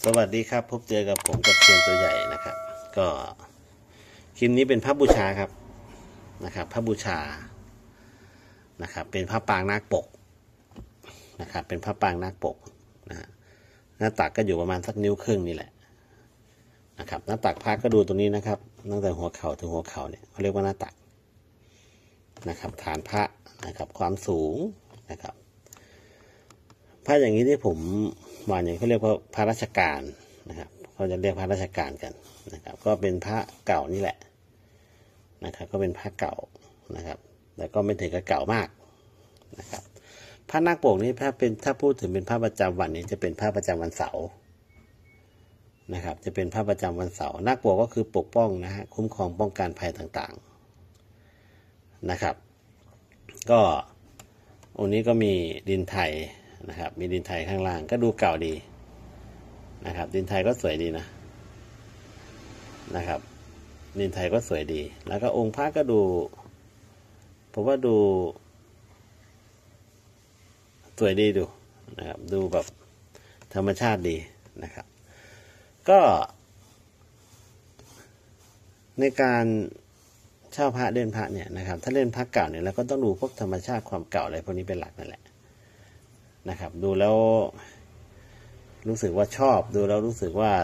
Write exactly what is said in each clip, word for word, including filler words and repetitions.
สวัสดีครับพบเจอกับผมกับเซียนตัวใหญ่นะครับก็คลิปนี้เป็นพระบูชาครับนะครับพระบูชานะครับเป็นพระปางนาคปกนะครับเป็นพระปางนาคปกนะฮะหน้าตักก็อยู่ประมาณสักนิ้วครึ่งนี่แหละนะครับหน้าตักพระก็ดูตรงนี้นะครับตั้งแต่หัวเข่าถึงหัวเข่าเนี่ยเขาเรียกว่าหน้าตักนะครับฐานพระนะครับความสูงนะครับพระอย่างนี้ที่ผมวางอย่างเขาเรียกว่าพระราชการนะครับเขาจะเรียกพระราชการกันนะครับก็เป็นพระเก่านี่แหละนะครับก็เป็นพระเก่านะครับแต่ก็ไม่ถึงกับเก่ามากนะครับพระนาคปกนี้ถ้าเป็นถ้าพูดถึงเป็นพระประจำวันนี้จะเป็นพระประจำวันเสาร์นะครับจะเป็นพระประจำวันเสาร์นาคปกก็คือปกป้องนะฮะคุ้มครองป้องกันภัยต่างๆนะครับก็องค์นี้ก็มีดินไทยนะครับมีดินไทยข้างล่างก็ดูเก่าดีนะครับดินไทยก็สวยดีนะนะครับดินไทยก็สวยดีแล้วก็องค์พระก็ดูผมว่าดูสวยดีดูนะครับดูแบบธรรมชาติดีนะครับก็ในการเช่าพระเล่นพระเนี่ยนะครับถ้าเล่นพระเก่าเนี่ยเราก็ต้องดูพวกธรรมชาติความเก่าอะไรพวกนี้เป็นหลักนั่นแหละนะครับดูแล้วรู้สึกว่าชอบดูแล้วรู้สึกว่า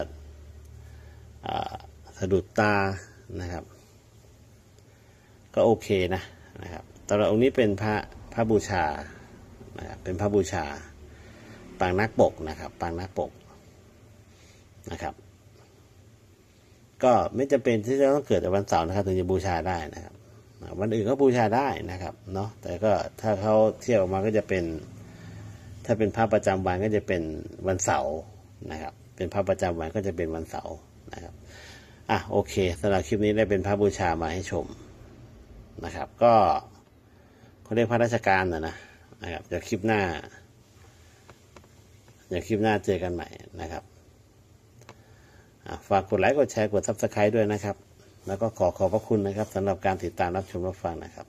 สะดุดตานะครับก็โอเคนะนะครับตอนองค์นี้เป็นพระพระบูชานะครับเป็นพระบูชาปางนาคปกนะครับปางนาคปกนะครับก็ไม่จำเป็นที่จะต้องเกิดแต่วันเสาร์นะครับถึงจะบูชาได้นะครับวันอื่นก็บูชาได้นะครับเนาะแต่ก็ถ้าเขาเที่ยวออกมาก็จะเป็นถ้าเป็นพระประจำวันก็จะเป็นวันเสาร์นะครับเป็นพระประจำวันก็จะเป็นวันเสาร์นะครับอ่ะโอเคสำหรับคลิปนี้ได้เป็นพระบูชามาให้ชมนะครับก็เขาเรียกพระราชการนะนะนะครับเดี๋ยวคลิปหน้าเดี๋ยวคลิปหน้าเจอกันใหม่นะครับฝากกดไลค์กดแชร์กดซับสไครต์ด้วยนะครับแล้วก็ขอขอบพระคุณนะครับสำหรับการติดตามรับชมรับฟังนะครับ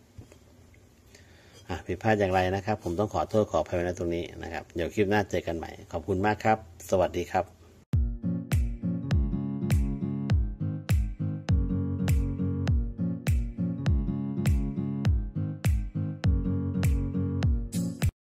ผิดพลาดอย่างไรนะครับผมต้องขอโทษขออภัยในตรงนี้นะครับเดี๋ยวคลิปหน้าเจอกันใหม่ขอบคุณมากครับสวัสดีครับ